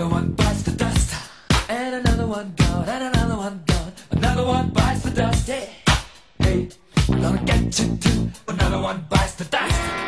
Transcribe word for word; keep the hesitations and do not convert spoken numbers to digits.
Another one bites the dust, and another one gone, and another one gone. Another one bites the dust, yeah. Hey, I'm gonna get you too. Another one bites the dust.